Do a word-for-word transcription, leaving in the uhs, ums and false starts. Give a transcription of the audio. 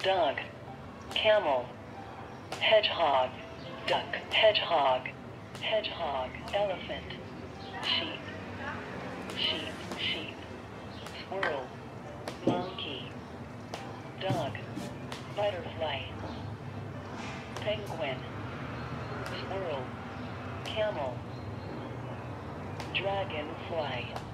dog, camel, hedgehog, duck, hedgehog, hedgehog, elephant, sheep, sheep, sheep, squirrel, monkey, dog, butterfly, penguin, squirrel, camel, dragonfly.